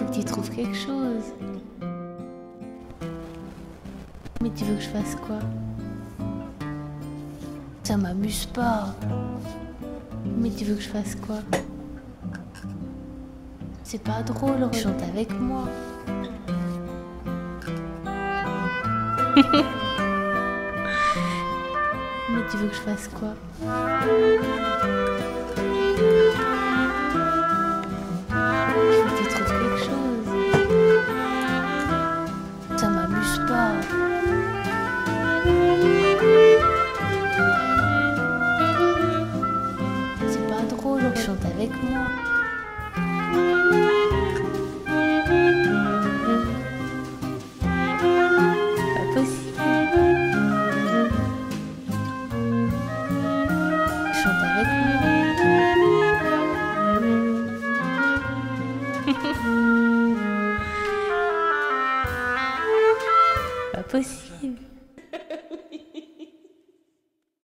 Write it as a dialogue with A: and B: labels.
A: Faut que tu trouves quelque chose. Mais tu veux que je fasse quoi? Ça m'amuse pas. Mais tu veux que je fasse quoi? C'est pas drôle, chante avec moi. Mais tu veux que je fasse quoi? Faut que tu trouves quelque chose. Ça m'amuse pas. C'est pas drôle, chante avec moi. Pas possible. Chante avec moi. Pas possible.